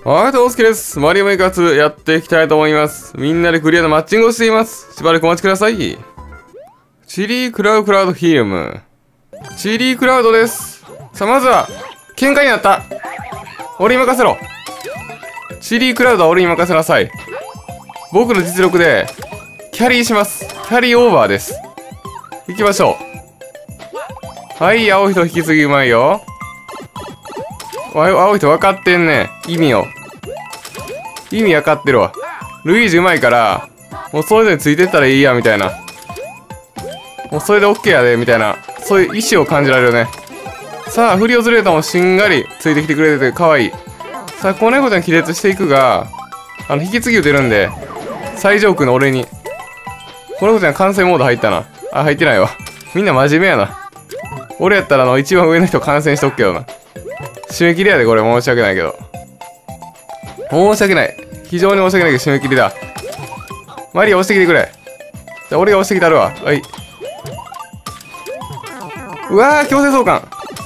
はい、どうすけです。マリオメイカツやっていきたいと思います。みんなでクリアのマッチングをしています。しばらくお待ちください。チリークラウクラウドフィルム。チリークラウドです。さあ、まずは、喧嘩になった。俺に任せろ。チリークラウドは俺に任せなさい。僕の実力で、キャリーします。キャリーオーバーです。行きましょう。はい、青い人引き継ぎうまいよ。青い人分かってんね。意味分かってるわ。ルイージうまいから、もうそれぞれついてったらいいや、みたいな。もうそれで OK やで、みたいな。そういう意志を感じられるね。さあ、フリオズレータもしんがりついてきてくれててかわいい。さあ、子猫ちゃん気絶していくが、引き継ぎ打てるんで、最上空の俺に。子猫ちゃん完成モード入ったな。あ、入ってないわ。みんな真面目やな。俺やったら一番上の人感染しとくけどな。締め切りやで、これ。申し訳ないけど。申し訳ない。非常に申し訳ないけど、締め切りだ。マリア押してきてくれ。じゃあ、俺が押してきたるわ。はい。うわー、強制送還。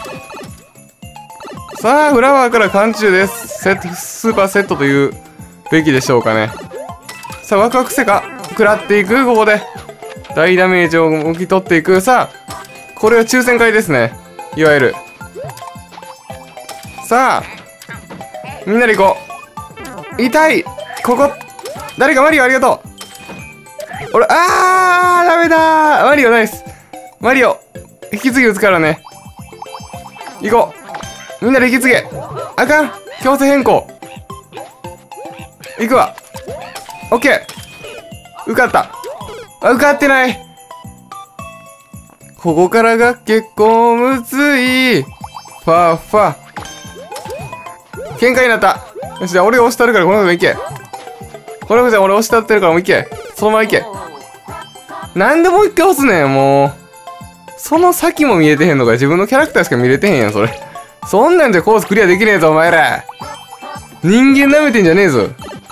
さあ、フラワーから貫通です。スーパーセットというべきでしょうかね。さあ、ワクワクせか。食らっていく、ここで。大ダメージを受け取っていく。さあ、これは抽選会ですね。いわゆる。さあ、みんなで行こう。痛い。ここ。誰かマリオありがとう。俺、ダメだー。マリオナイス。マリオ、引き継ぎ打つからね。行こう。みんなで引き継げ。あかん。強制変更。行くわ。オッケー。受かった。あ、受かってない。ここからが結構むずい。ファーファー。喧嘩になった。よし、じゃあ俺が押したるからこの子行け。この子じゃ俺押したってるからもう行け。そのまま行け。なんでもう一回押すねん、もう。その先も見えてへんのか。自分のキャラクターしか見れてへんやん、それ。そんなんじゃコースクリアできねえぞ、お前ら。人間舐めてんじゃねえぞ。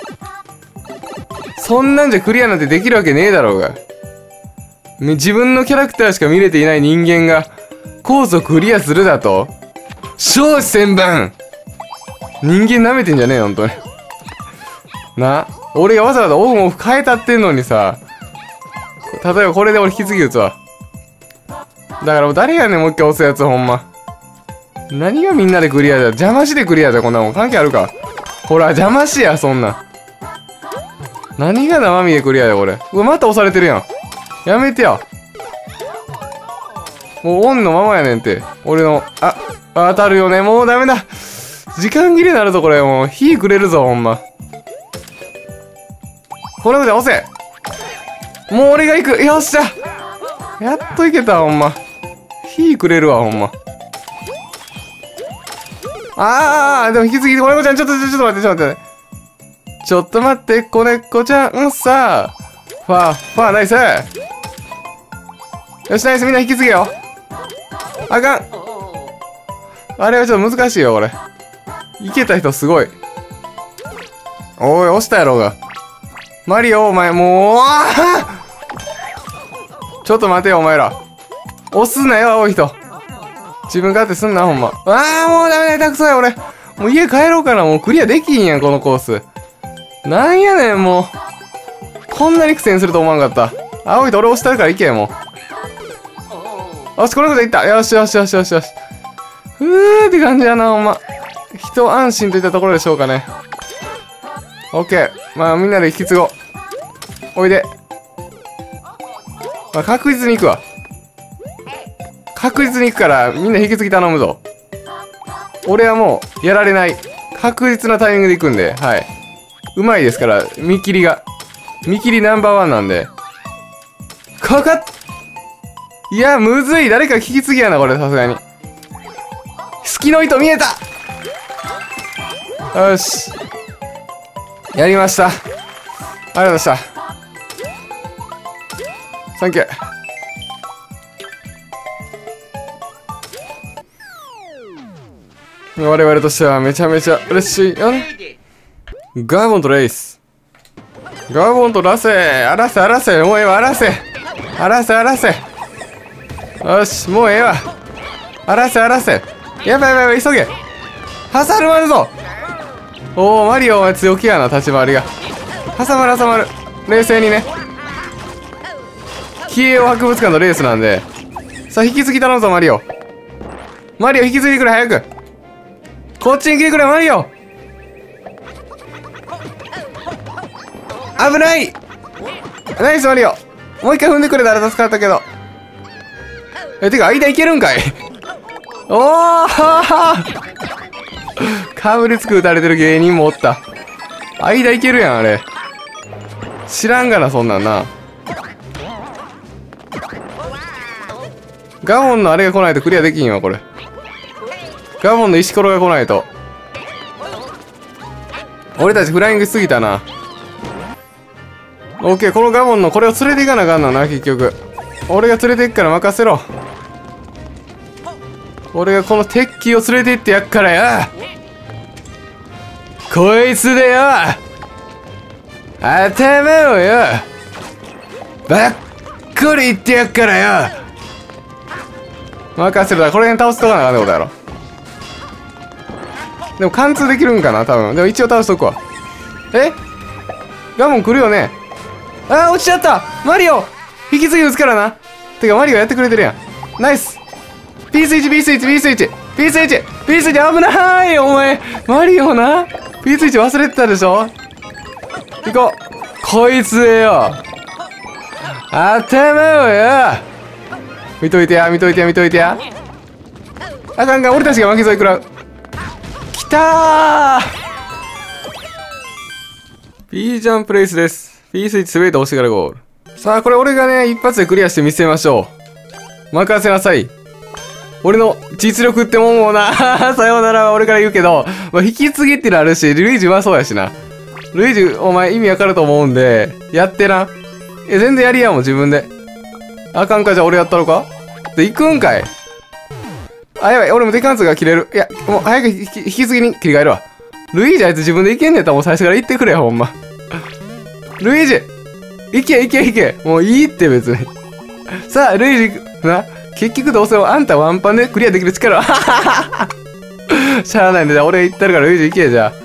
そんなんじゃクリアなんてできるわけねえだろうが。自分のキャラクターしか見れていない人間が、コースをクリアするだと？少子千万！人間舐めてんじゃねえよ、ほんとに。な、俺がわざわざオフもオフ変えたってんのにさ、例えばこれで俺引き継ぎ打つわ。だからもう誰やねん、もう一回押すやつ、ほんま。何がみんなでクリアだ。邪魔しでクリアだ、こんなもん。関係あるか。ほら、邪魔しや、そんな。何が生身でクリアだ、これ。うわ、また押されてるやん。やめてよ。もうオンのままやねんって。俺の、当たるよね。もうダメだ。時間切れになるぞ、これ。もう、火くれるぞ、ほんま。これで押せ。もう俺が行く。よっしゃ。やっといけた、ほんま。火くれるわ、ほんま。でも引き継ぎ、子猫ちゃん、ちょっと待って、ちょっと待って、子猫ちゃん、さあ。ファー、ナイス。よし、ナイス、みんな引き継げよ。あかん。あれはちょっと難しいよ、これ。いけた人すごい。おい、押したやろうが。マリオ、お前、もう、ちょっと待てよ、お前ら。押すなよ、青い人。自分勝手すんな、ほんま。もうダメだ、下手くそや、俺。もう家帰ろうかな、もうクリアできんやん、このコース。なんやねん、もう。こんなに苦戦すると思わんかった。青い人、俺押したるから行けよ、もう。よし、この子で行った。よし。って感じやな、ほんま。一安心といったところでしょうかね。オッケー。まあ、みんなで引き継ごう。おいで。まあ、確実に行くわ。確実に行くから、みんな引き継ぎ頼むぞ。俺はもう、やられない。確実なタイミングで行くんで、はい。うまいですから、見切りナンバーワンなんで。いや、むずい。誰か引き継ぎやな、これ、さすがに。隙の糸見えた。よし。やりました。ありがとうございました。サンキュー。我々としてはめちゃめちゃ嬉しいよね。ガーボンとレイス。ガーボンとラセ。荒らせ。もうええわ、荒らせ。よし、もうええわ。荒らせ。やばい、急げ。ハサル回るぞ。 おお、マリオお前強気やな、立ち回りが。挟まる挟まる。冷静にね。消えよう博物館のレースなんで。さあ、引き継ぎ頼むぞ、マリオ。マリオ引き継いでくれ、早く。こっちに来てくれ、マリオ。危ない。ナイス、マリオ。もう一回踏んでくれたら助かったけど。てか、間いけるんかい。おおかぶりつく打たれてる芸人もおった。間いけるやん、あれ。知らんがな、そんなんな。ガボンのあれが来ないとクリアできんわ、これ。ガボンの石ころが来ないと。俺たちフライングしすぎたな。オッケー、このガボンのこれを連れていかなあかんのな、結局。俺が連れていくから任せろ。俺がこの鉄器を連れて行ってやっからよ。こいつでよ、頭をよ、ばっこり言ってやっからよ。任せるだ、これに倒すとかなあかんってことやろ。でも貫通できるんかな、多分。でも一応倒しとくわ。ガモン来るよね。あー、落ちちゃった。マリオ引き継ぎ打つからな。てかマリオやってくれてるやん。ナイス。 P スイッチ P スイッチ P スイッチ P スイッチ P スイッチ、危ない。お前マリオな、 P スイッチ忘れてたでしょ。行こう。こいつよ、頭をよ、見といてや、見といてや、見といてや。あかんかん、俺たちが負け添い食らう。きたー。 P ジャンプレイスです。 P スイッチすべて押してからゴール。さあ、これ俺がね、一発でクリアしてみせましょう。任せなさい。俺の実力ってもんもな。さようならは俺から言うけど、まあ、引き継ぎってのあるし、ルイージうまそうやしな。ルイージ、お前意味わかると思うんで、やってな。全然やりやもん、自分で。あかんか、じゃあ俺やったろか。で、行くんかい。あ、やばい、俺もデカンツが切れる。いや、もう早く引き継ぎに切り替えるわ。ルイージあいつ自分でいけんねんったらもう最初から言ってくれよ、ほんま。ルイージいけいけいけ、もういいって別に。さあ、ルイージ、な、結局どうせあんたワンパンでクリアできる力は。しゃあないんで、じゃあ俺言ってるからルイージ行け、じゃあ。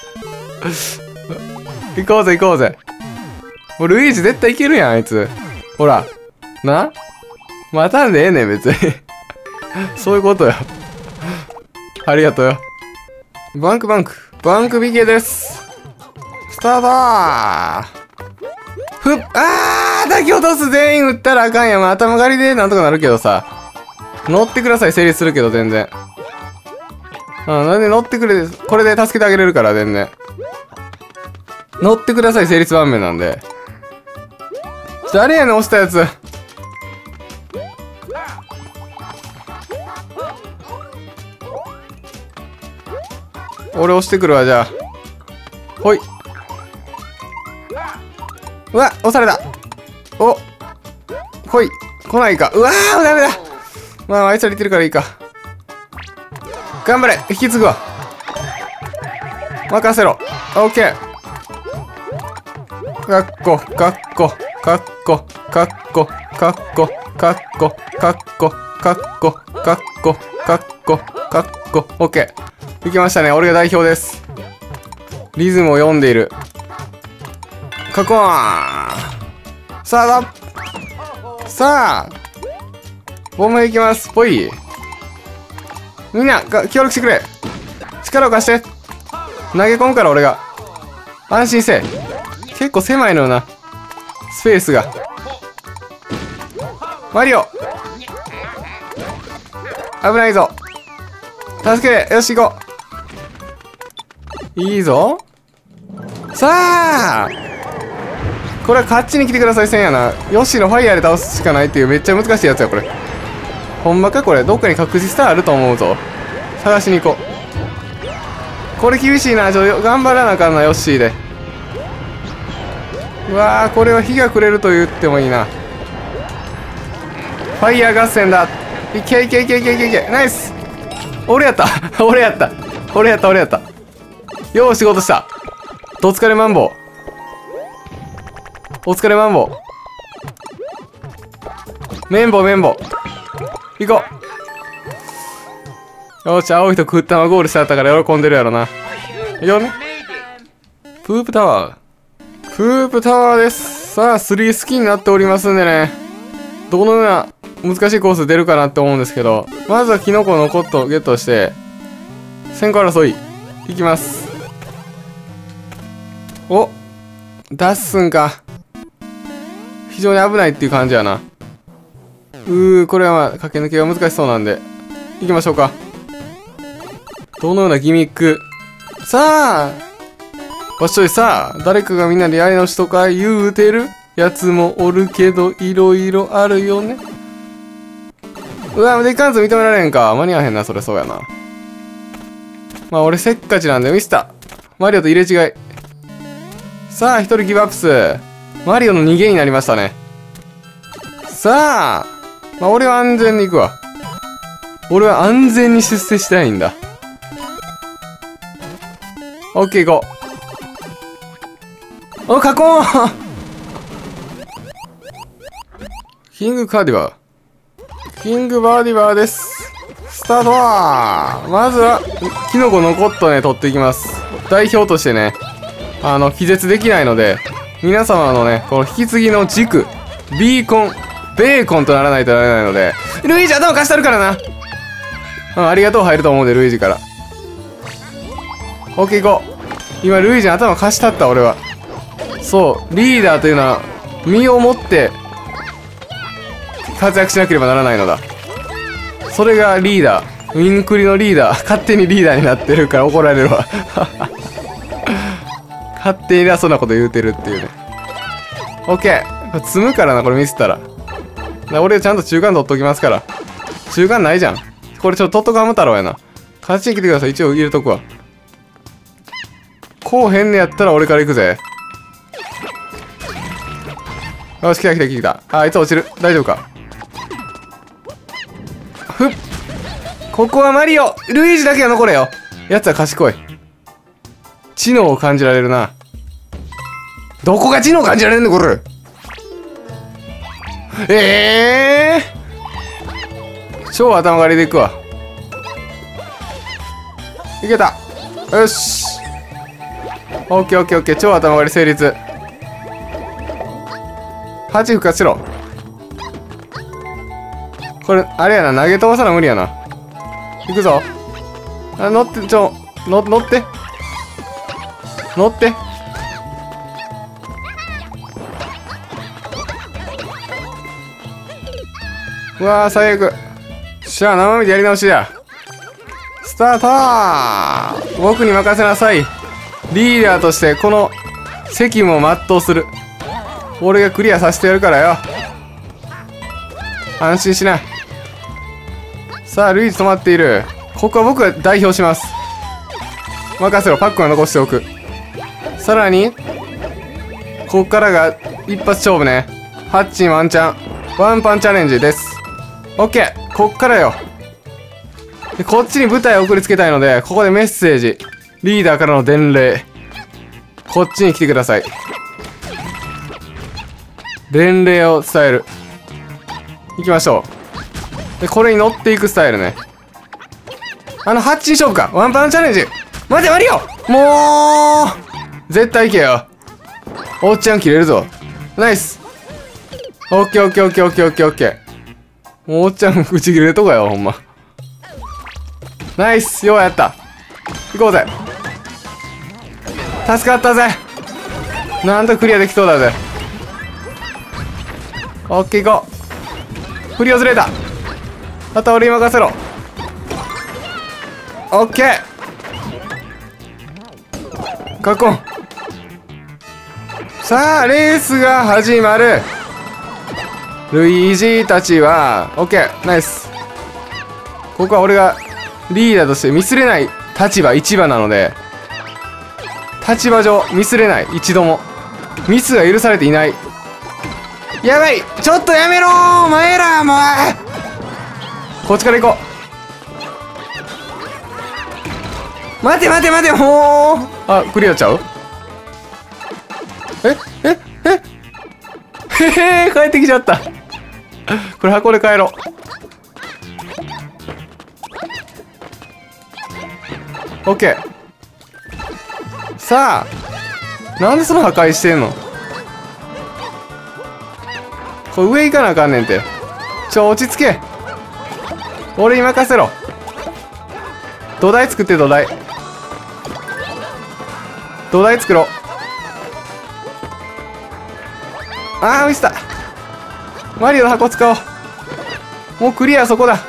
行こうぜ行こうぜ。もうルイージ絶対いけるやん、あいつ。ほら。な、待たんでええねん、別に。そういうことよ。ありがとうよ。バンクビケです。スタートー。抱き落とす。全員撃ったらあかんやん。まあ、頭狩りでなんとかなるけどさ。乗ってください、成立するけど、全然。なんで乗ってくれ、これで助けてあげれるから、全然。乗ってください、成立盤面なんで。誰やねん、押したやつ。俺押してくるわ、じゃあ。ほい。うわ、押された。お。ほい。来ないか。うわー、ダメだ。まあ、あいつら言ってるからいいか。頑張れ。引き継ぐわ。任せろ。オッケー。かっこ、かっこ、かっこ、かっこ、かっこ、かっこ、かっこ、かっこ、かっこ、かっこ、かっこ、オッケー。いきましたね。俺が代表です。リズムを読んでいる。かっこー。さあだ。さあ。ボムいきます。ぽい。みんな、協力してくれ。力を貸して。投げ込むから俺が。安心せえ。結構狭いのよな。スペースが。マリオ。危ないぞ。助けて。よし、行こう。いいぞ。さあ。これは勝ちに来てくださいせんやな。ヨッシーのファイヤーで倒すしかないっていうめっちゃ難しいやつや、これ。ほんまかこれ。どっかに隠しスターあると思うぞ。探しに行こう。これ厳しいな。頑張らなあかんな、ヨッシーで。うわー、これは火がくれると言ってもいいな。ファイヤー合戦だ。いけいけいけいけいけいけ。ナイス。俺やった俺やった俺やった俺やった。よう仕事した。お疲れマンボウ。お疲れマンボウ。綿棒綿棒。行こう。よし、青い人食ったまゴールしちゃったから喜んでるやろな。いくよね。 プープタワー。プープタワーです。さあ、3好きになっておりますんでね。どのような難しいコース出るかなって思うんですけど、まずはキノコのコットをゲットして、先行争い、いきます。お、出すんか。非常に危ないっていう感じやな。これはまあ、駆け抜けが難しそうなんで、行きましょうか。どのようなギミック。さあ、わっしょいさあ、誰かがみんなでやり直しとか言うてるやつもおるけど、いろいろあるよね。うわ、デカンズ認められんか。間に合わへんな、それそうやな。まあ、俺せっかちなんでミスった。マリオと入れ違い。さあ、一人ギブアップス。マリオの逃げになりましたね。さあ、まあ、俺は安全に行くわ。俺は安全に出世したいんだ。オッケー行こう。お、カコーンキングカーディバー。キングバーディバーです。スタートはまずは、キノコのコットね、取っていきます。代表としてね、気絶できないので、皆様のね、この引き継ぎの軸、ビーコン、ベーコンとならないとならないので、ルイージ頭貸したるからな。ありがとう入ると思うで、ルイージから。オッケー行こう。今、ルイージの頭貸したった、俺は。そう、リーダーというのは、身をもって、活躍しなければならないのだ。それがリーダー。ウィンクリのリーダー。勝手にリーダーになってるから怒られるわ。勝手に偉そうなこと言うてるっていうね。オッケー。積むからな、これミスったら。俺ちゃんと中間取っときますから。中間ないじゃん。これちょっと取っとかむ太郎やな。勝ちに来てください。一応入れとくわ。こうへんねやったら俺から行くぜ。よし、来た来た来た。あいつ落ちる。大丈夫か。ふっ。ここはマリオ。ルイージだけは残れよ。やつは賢い。知能を感じられるな。どこが知能を感じられるんだ、これ。超頭狩りでいくわ。いけた。よし。オッケーオッケーオッケー。超頭狩り成立。8復活しろ。これ、あれやな。投げ飛ばさな無理やな。行くぞ。乗って、乗って。乗って。うわー、最悪。しゃあ、生身でやり直しや。スタートー。僕に任せなさい。リーダーとしてこの責務を全うする。俺がクリアさせてやるからよ。安心しな。さあ、ルイージ止まっている。ここは僕が代表します。任せろ。パックは残しておく。さらにここからが一発勝負ね。ハッチンワンチャンワンパンチャレンジです。オッケー。こっからよ。でこっちに舞台を送りつけたいので、ここでメッセージ。リーダーからの伝令。こっちに来てください。伝令を伝える。行きましょう。で、これに乗っていくスタイルね。ハッチン勝負か。ワンパンチャレンジ。待て、マリオ。もう絶対行けよ。おっちゃん切れるぞ。ナイス。オッケーオッケーオッケーオッケーオッケーオッケー。もうおっちゃん打ち切れるとこやわ、ほんま。ナイス。ようやった。行こうぜ。助かったぜ。なんとクリアできそうだぜ。オッケー行こう。振り忘れた。あと俺に任せろ。オッケー。カッコン。さあ、レースが始まる。ルイージたちは、オッケー、ナイス。ここは俺がリーダーとしてミスれない立場1番なので、立場上ミスれない。一度もミスが許されていない。やばい。ちょっとやめろー、お前ら。もうこっちから行こう。待て待て待て、もう。あ、クリアちゃう。へへ、帰ってきちゃった。これ箱で帰ろう。オッケー。さあ、 なんでその破壊してんの。これ上行かなあかんねんて。落ち着け。俺に任せろ。土台作って、土台作ろう。あー、ミスった。マリオの箱使おう。もうクリア、そこだ。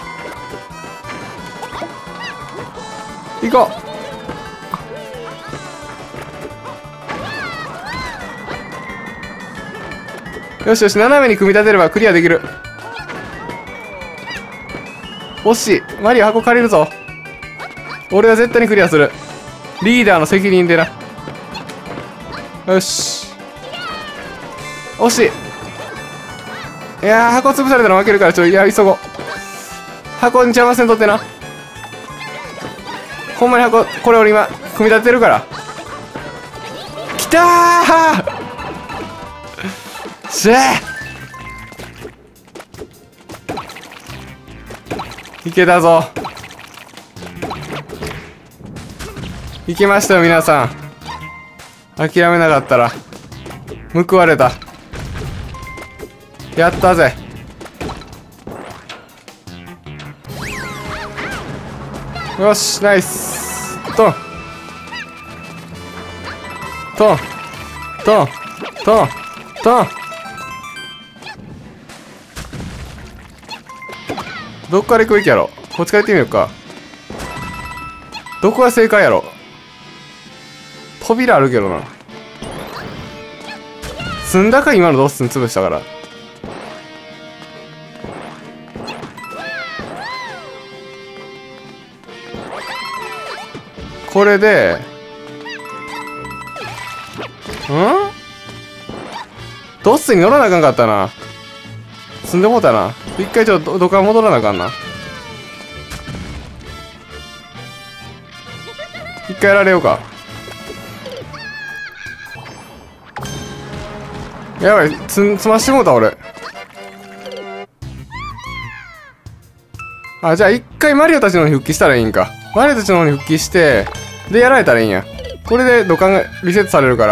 行こう。よしよし、斜めに組み立てればクリアできる。惜しい。マリオ箱借りるぞ。俺は絶対にクリアする。リーダーの責任でな。よし。惜しい。いやー、箱潰されたら負けるから、急ごう。箱に邪魔せんとってな。ほんまに箱、これ俺今、組み立ててるから。きたーしゃーいけたぞ。いけましたよ、皆さん。諦めなかったら報われた。やったぜ。よし、ナイス。トントントントントン。どっから行くべきやろ。こっちから行ってみようか。どこが正解やろ。扉あるけどな。積んだか、今のドッスン潰したから。これでドッスンに乗らなあかんかったな。積んでもうたな。一回ちょっとどっか戻らなあかんな。一回やられようか。やばい、積ましてもうた俺。あ、じゃあ一回マリオたちの方に復帰したらいいんか。マリオたちの方に復帰してでやられたらいいんや。これで土管がリセットされるから、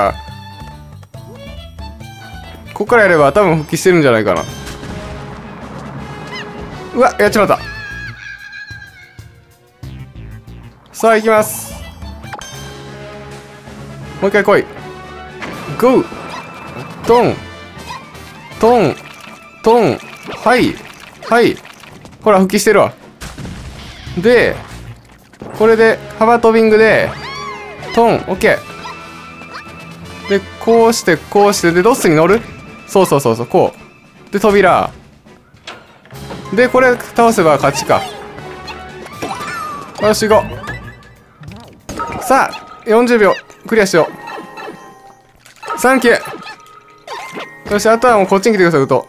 こっからやれば多分復帰してるんじゃないかな。うわ、やっちまった。さあ行きます。もう一回来い。ゴートントントン。はいはい。ほら復帰してるわ。でこれで幅跳ビングでトン。オッケーで、こうしてこうしてでドッスに乗る。そうそうそうそう、こうで扉で、これ倒せば勝ちか。よし、行こう。さあ40秒クリアしよう。サンキュー。よし、あとはもうこっちに来てください。ウト。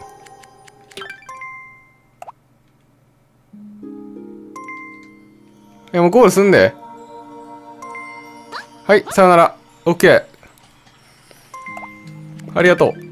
もうゴールすんで。はい、さよなら。オッケー。ありがとう。